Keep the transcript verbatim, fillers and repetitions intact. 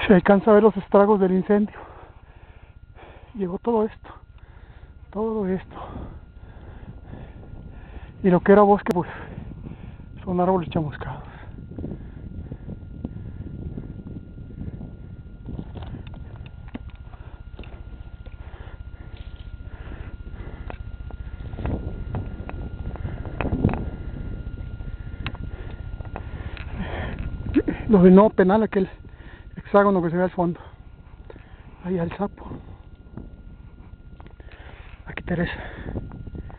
Se alcanza a ver los estragos del incendio. Llegó todo esto, todo esto. Y lo que era bosque, pues, son árboles chamuscados. Lo del nuevo penal, aquel hexágono que se ve al fondo. Ahí al sapo. Aquí Teresa.